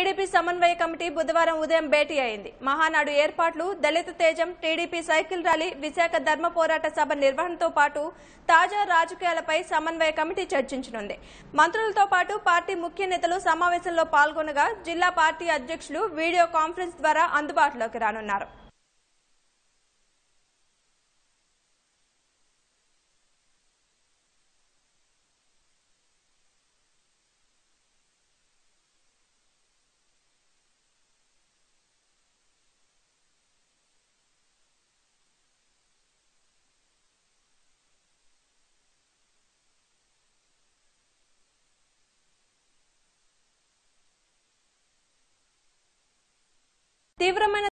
TDP సమన్వయ committee బుధవారం ఉదయం భేటీ అయింది. మహానాడు ఏర్పాట్లు, దళిత తేజం, టీడీపీ సైకిల్ ర్యాలీ, విశాఖ ధర్మ పోరాట సభ నిర్వహణతో పాటు తాజా రాజకీయాలపై సమన్వయ కమిటీ చర్చించనుంది. మంత్రులతో పాటు పార్టీ ముఖ్య నేతలు సమావేశంలో పాల్గొనగా జిల్లా పార్టీ అధ్యక్షులు వీడియో కాన్ఫరెన్స్ ద్వారా అందుబాటులోకి రానున్నారు. తీవ్రమైన